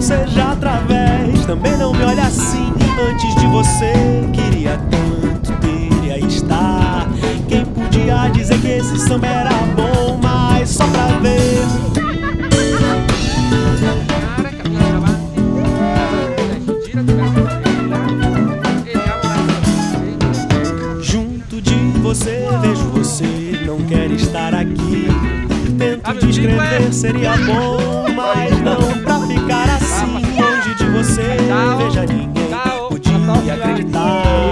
seja através. Também não me olha assim, antes de você queria tanto ter e aí está. Quem podia dizer que esse samba era bom, mas só pra ver. Junto de você, vejo você, não quer estar aqui. Tento descrever, seria bom, mas não pra ficar assim. Longe de você, veja ninguém podia acreditar.